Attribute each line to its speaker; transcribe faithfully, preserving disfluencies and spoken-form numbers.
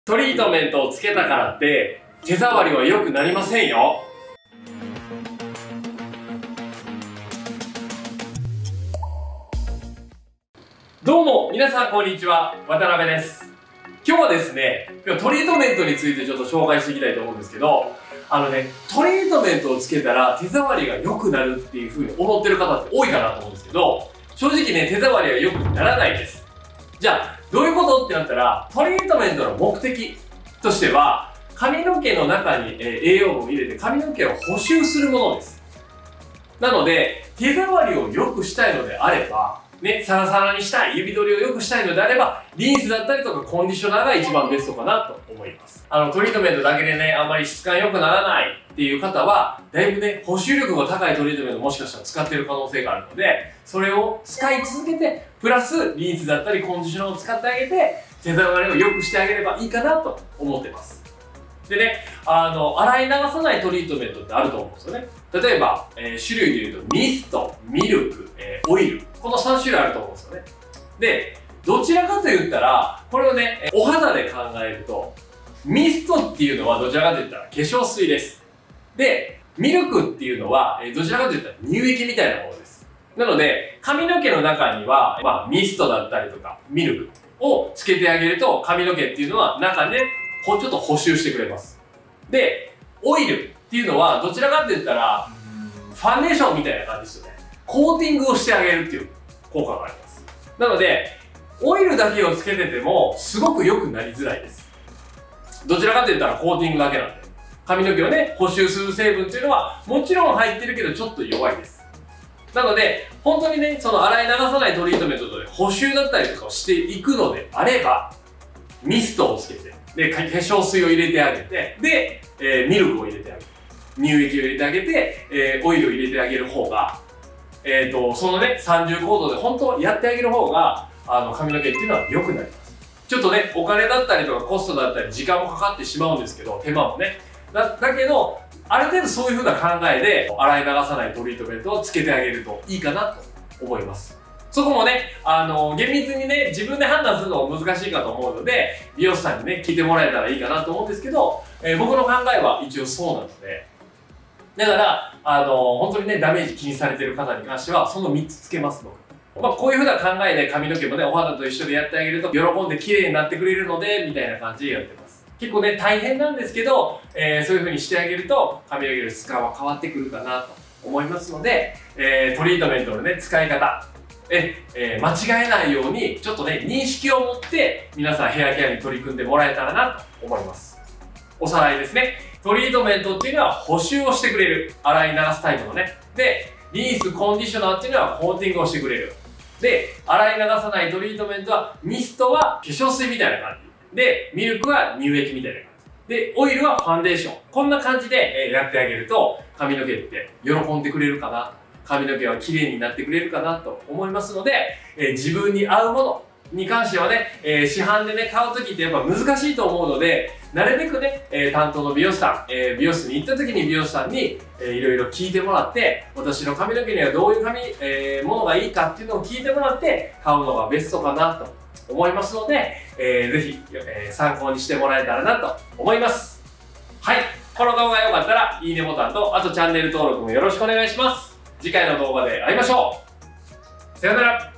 Speaker 1: トリートメントをつけたからって手触りは良くなりませんよ。どうも皆さんこんにちは、渡辺です。今日はですね、今日トリートメントについてちょっと紹介していきたいと思うんですけど、あのね、トリートメントをつけたら手触りが良くなるっていう風に思ってる方って多いかなと思うんですけど、正直ね、手触りは良くならないです。じゃあどういうことってなったら、トリートメントの目的としては髪の毛の中に栄養分を入れて髪の毛を補修するものです。なので手触りを良くしたいのであればね、サラサラにしたい、指取りを良くしたいのであれば、リンスだったりとかコンディショナーが一番ベストかなと思います。あの、トリートメントだけでね、あんまり質感良くならないっていう方は、だいぶね、補修力が高いトリートメントもしかしたら使ってる可能性があるので、それを使い続けて、プラスリンスだったりコンディショナーを使ってあげて、手触りを良くしてあげればいいかなと思ってます。でね、あの、洗い流さないトリートメントってあると思うんですよね。例えば、えー、種類で言うとミスト、ミルク、えー、オイル、このさん種類あると思うんですよね。で、どちらかと言ったらこれをね、お肌で考えるとミストっていうのはどちらかと言ったら化粧水です。で、ミルクっていうのは、えー、どちらかと言ったら乳液みたいなものです。なので髪の毛の中には、まあ、ミストだったりとかミルクをつけてあげると、髪の毛っていうのは中でちょっと補修してくれます。で、オイルっていうのはどちらかって言ったらファンデーションみたいな感じですよね。コーティングをしてあげるっていう効果があります。なのでオイルだけをつけててもすごく良くなりづらいです。どちらかって言ったらコーティングだけなんで、髪の毛をね補修する成分っていうのはもちろん入ってるけどちょっと弱いです。なので本当にね、その洗い流さないトリートメントで補修だったりとかをしていくのであれば、ミストをつけて、で、化粧水を入れてあげて、で、えー、ミルクを入れてあげて、乳液を入れてあげて、えー、オイルを入れてあげる方が、えーと、そのね、三重構造で本当やってあげる方が、あの、髪の毛っていうのは良くなります。ちょっとね、お金だったりとかコストだったり時間もかかってしまうんですけど、手間もね。だ、だけど、ある程度そういう風な考えで、洗い流さないトリートメントをつけてあげるといいかなと思います。そこもね、あの、厳密にね、自分で判断するのも難しいかと思うので、美容師さんにね、聞いてもらえたらいいかなと思うんですけど、えー、僕の考えは一応そうなので、だから、あの、本当にね、ダメージ気にされてる方に関しては、そのみっつつけます、僕。まあ、こういう風な考えで髪の毛もね、お肌と一緒でやってあげると、喜んで綺麗になってくれるので、みたいな感じでやってます。結構ね、大変なんですけど、えー、そういう風にしてあげると、髪の毛の質感は変わってくるかなと思いますので、えー、トリートメントのね、使い方、ええー、間違えないようにちょっとね認識を持って皆さんヘアケアに取り組んでもらえたらなと思います。おさらいですね。トリートメントっていうのは補修をしてくれる、洗い流すタイプのね。で、リンスコンディショナーっていうのはコーティングをしてくれる。で、洗い流さないトリートメントはミストは化粧水みたいな感じで、ミルクは乳液みたいな感じで、オイルはファンデーション、こんな感じでやってあげると髪の毛って喜んでくれるかな、髪の毛は綺麗になってくれるかなと思いますので、えー、自分に合うものに関してはね、えー、市販でね買う時ってやっぱ難しいと思うので、なるべくね、えー、担当の美容師さん、えー、美容室に行った時に美容師さんに、えー、いろいろ聞いてもらって、私の髪の毛にはどういう髪、えー、ものがいいかっていうのを聞いてもらって買うのがベストかなと思いますので、えー、ぜひ、えー、参考にしてもらえたらなと思います。はい、この動画が良かったらいいねボタンと、あとチャンネル登録もよろしくお願いします。次回の動画で会いましょう。さよなら。